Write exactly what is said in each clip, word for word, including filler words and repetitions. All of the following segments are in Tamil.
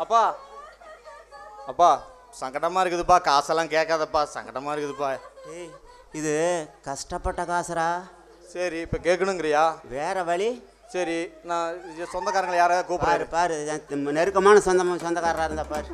அப்பா அப்பா சங்கடமா இருக்குதுப்பா, காசெல்லாம் கேட்காதப்பா, சங்கடமா இருக்குதுப்பா. ஏய் இது கஷ்டப்பட்ட காசுரா. சரி இப்போ கேட்கணுங்கிறியா? வேற வழி. சரி நான் சொந்தக்காரங்களை யாராவது கூப்பிடுறாரு பாரு, நெருக்கமான சொந்த சொந்தக்காரராக இருந்தா பாரு.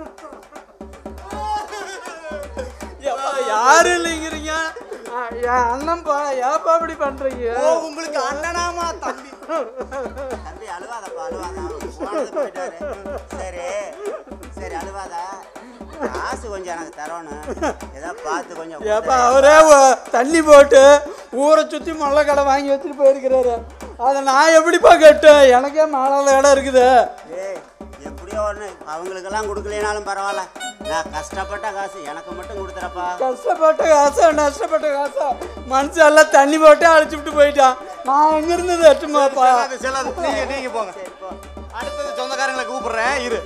யாரு இல்லைங்கிறீங்க? அண்ணன்பா, ஏப்பா இப்படி பண்றீங்க? உங்களுக்கு அண்ணனாமா தம்பி? தம்பி அழுவாதப்பா, அழுவாதா, போயிட்டாரு. சரி சரி அழுவாதா, காசு கொஞ்சம் எனக்கு தரணும், ஏதாவது பார்த்து கொஞ்சம். ஏப்பா அவரே தண்ணி போட்டு ஊரை சுற்றி மொள்ள கடை வாங்கி வச்சுட்டு போயிருக்கிறாரு, அதை நான் எப்படிப்பா கேட்டேன்? எனக்கே மாலாத இடம் இருக்குது. ஏய் எப்படியோ ஒன்று அவங்களுக்கெல்லாம் கொடுக்கலனாலும் பரவாயில்ல, நான் கஷ்டப்பட்ட காசு எனக்கு மட்டும் கொடுத்துறப்பா. கஷ்டப்பட்ட காசா நஷ்டப்பட்ட காசா? மனுஷன் எல்லாம் தண்ணி போட்டு அழைச்சி விட்டு போயிட்டான், நான் எங்க இருந்தது எட்டுமாப்பா. நீங்க நீங்க போங்க, அடுத்தது சொந்தக்காரங்களை கூப்பிடுறேன் இரு.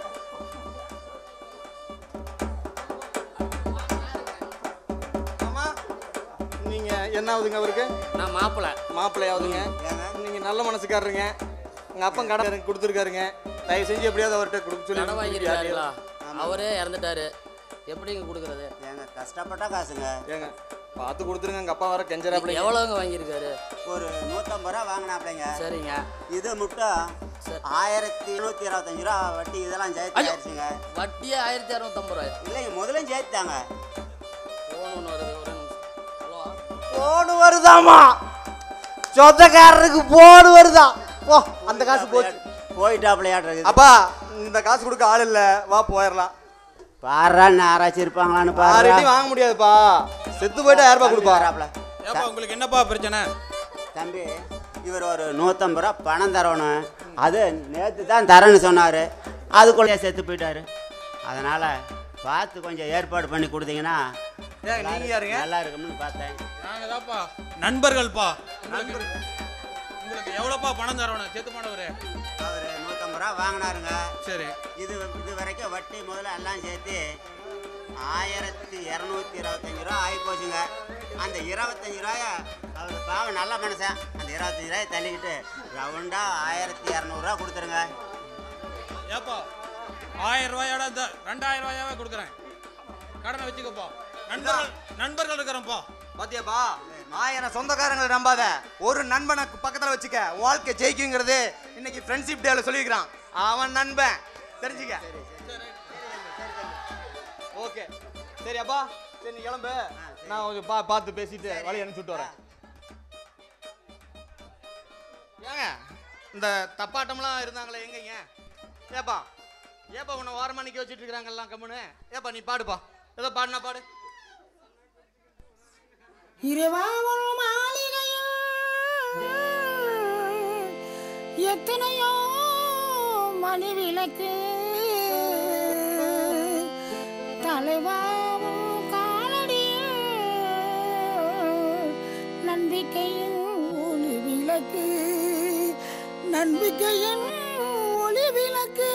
நீங்க என்ன ஆகுதுங்க அவருக்கு? நான் மாப்பிள்ளை. மாப்பிள்ளை ஆகுதுங்க. நீங்க நல்ல மனசுக்காரருங்க, உங்க அப்பன் கடை கொடுத்துருக்காருங்க, தயவு செஞ்சு எப்படியாவது அவர்கிட்ட கொடுக்க சொல்லி. கடை வாங்கிருக்காருங்களா? அவரே இறந்துட்டாரு, எப்படிங்க கொடுக்குறது? ஏங்க கஷ்டப்பட்ட காசுங்க, ஏங்க பார்த்து கொடுத்துருங்க. எங்கள் அப்பா வர கெஞ்சராப்பிள. எவ்வளோங்க வாங்கியிருக்காரு? ஒரு நூற்றம்பது ரூபா வாங்கினாப்பிள்ளைங்க. சரிங்க. இது மட்டும் ஆயிரத்தி நூற்றி இருபத்தஞ்சு ரூபா வட்டி, இதெல்லாம் சேர்த்து ஆயிடுச்சுங்க. வட்டியே ஆயிரத்தி அறுநூத்தம்பது ரூபாய் இல்லைங்க, முதலும் சேர்த்தாங்க. ஃபோன் ஒன்று வருது, ஒரு நிமிஷம். ஹலோ, போடு வருதாமா? சொந்தக்காரருக்கு போடு வருதா? ஓ அந்த காசு போச்சு, போயிட்டாப்பிள்ளையாட்டு. அப்பா இந்த காசு கொடுக்க ஆள் இல்லை, வா போயிடலாம். பாடுறான்னு யாராச்சும் இருப்பாங்களான்னு பாரு. வாங்க முடியாதுப்பா, செத்து போயிட்டு ஆயிரம் ரூபாய் கொடுப்பாராப்ல. உங்களுக்கு என்னப்பா பிரச்சனை? தம்பி இவர் ஒரு நூற்றம்பது ரூபா பணம் தரணும், அது நேற்று தான் தரேன்னு சொன்னார், அதுக்குள்ளே செத்து போயிட்டாரு. அதனால் பார்த்து கொஞ்சம் ஏற்பாடு பண்ணி கொடுத்தீங்கன்னா நீங்கள் யாருங்க? நல்லா இருக்கும்னு பார்த்தேன். நாங்கள் தான்ப்பா நண்பர்கள்ப்பா. உங்களுக்கு எவ்வளோப்பா பணம் தரணும் செத்து போனவர்? அவர் நூற்றம்பது ரூபா வாங்கினாருங்க. சரி, இது இது வரைக்கும் வட்டி முதல்ல எல்லாம் சேர்த்து ஆயிரத்தி இரநூத்தி இருபத்தஞ்சி ரூபா ஆகி போச்சுங்க. அந்த இருபத்தஞ்சி ரூபாய அவர் பாவம் நல்ல மனுஷன், அந்த இருபத்தஞ்சி ரூபாயை தள்ளிக்கிட்டு ரவுண்டாக ஆயிரத்தி இரநூறுவா கொடுத்துருங்க. ஏப்பா ஆயிரம் ரூபாயோட இந்த ரெண்டாயிரம் ரூபாயாவே கொடுக்குறேன், கடனை வச்சுக்கப்பா. நண்பர்கள் நண்பர்கள் இருக்கிறோம்ப்பா. பாத்தியாப்பா, ஆயிரம் சொந்தக்காரங்களை நம்பாத, ஒரு நண்பனை பக்கத்தில் வச்சுக்க, வாழ்க்கை ஜெயிக்குங்கிறது இன்னைக்கு ஃப்ரெண்ட்ஷிப் டேல சொல்லியிருக்கிறான். அவன் நண்பன் தெரிஞ்சுக்க. ஓகே சரி அப்பா, சரி நீ கிளம்பு, நான் கொஞ்சம் பா பார்த்து பேசிட்டு வழி அனுப்பிச்சுட்டு வரேன். ஏங்க இந்த தப்பாட்டம்லாம் இருந்தாங்களே எங்கங்க? ஏப்பா ஏப்பா உன்னை வாரமா நிற்க வச்சுட்டு இருக்கிறாங்கல்லாம் கம்முன்னு. ஏப்பா நீ பாடுப்பா, ஏதோ பாடுனா பாடு. இரவாவல் மாளிகையில் எத்தனையோ மணி விளக்கு, தலைவாவும் காலடியில் நம்பிக்கையின் ஒளி விளக்கு, நம்பிக்கையின் ஒளி விளக்கு.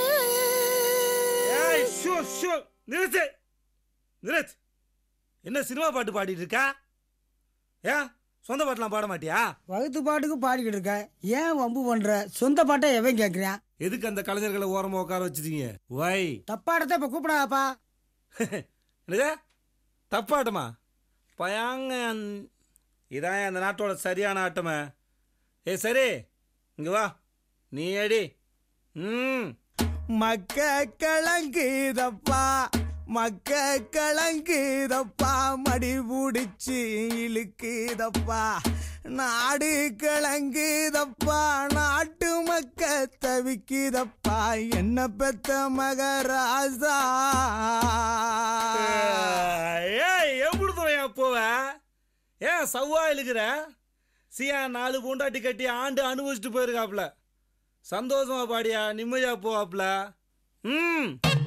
நிறுத்து நிறுத்து, என்ன சினிமா பாட்டு பாடிட்டு இருக்கா? ஏன் சொந்த பாட்டெல்லாம் பாட மாட்டியா? வகுத்து பாட்டுக்கு பாடிக்கிட்டு இருக்க, ஏன் வம்பு பண்ற? சொந்த பாட்டை எவன் கேட்குறான்? எதுக்கு அந்த கலைஞர்களை ஓரமா உட்கார வச்சுட்டீங்க? வை தப்பாடத்தை இப்ப கூப்பிடாப்பா. என்னது தப்பாட்டமா? பயாங்க, இதான் அந்த நாட்டோட சரியான ஆட்டமே. ஏ சரி இங்க வா, நீ அடி. ம் மக்க கலங்குதப்பா, மக்க கலங்குதப்பா, மடி பிடிச்சி இழுக்குதப்பா, நாடு கலங்குதப்பா, நாட்டு மக்க தவிக்குதப்பா, என்ன பெத்த மகராசா. ஏய் எப்படி துணையா போவ? ஏன் சவ்வா இழுக்கிற? சியா நாலு பூண்டாட்டி கட்டி ஆண்டு அனுபவிச்சுட்டு போயிருக்காப்ல, சந்தோஷமா பாடியா, நிம்மதியா போவாப்ல. ம்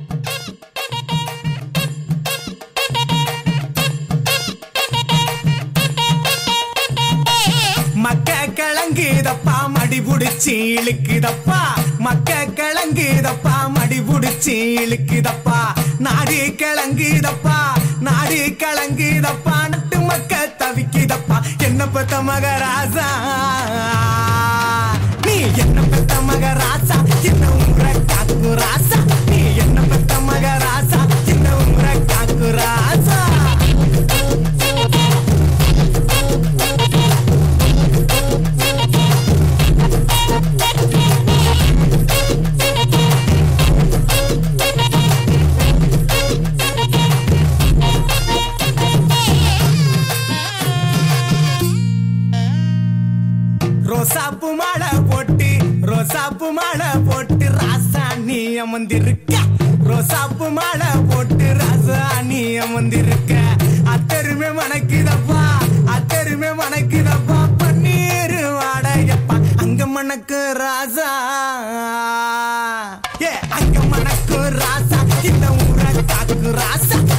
மக்க கலங்குதப்பா, மடி புடிச்சி இழுக்குதப்பா, மக்க கலங்குதப்பா, மடி புடிச்சி இழுக்குதப்பா, நாடு கலங்குதப்பா, நாடு கலங்குதப்பா, நட்டு மக்க தவிக்குதப்பா, என்ன பெத்த மகராசா, நீ என்ன பெத்த மகராசா, என்ன உங்க காக்கு ராசா, நீ என்ன அமர்ந்திருக்க ரோசாப்பு மாலை போட்டு ராசா நீ அமர்ந்திருக்க அத்தருமே மணக்குதப்பா அத்தருமே மணக்குதப்பா பன்னீர் வாடையப்பா அங்க மணக்கு ராசா ஏ அங்க மணக்கு ராசா இந்த ஊரை காக்கு ராசா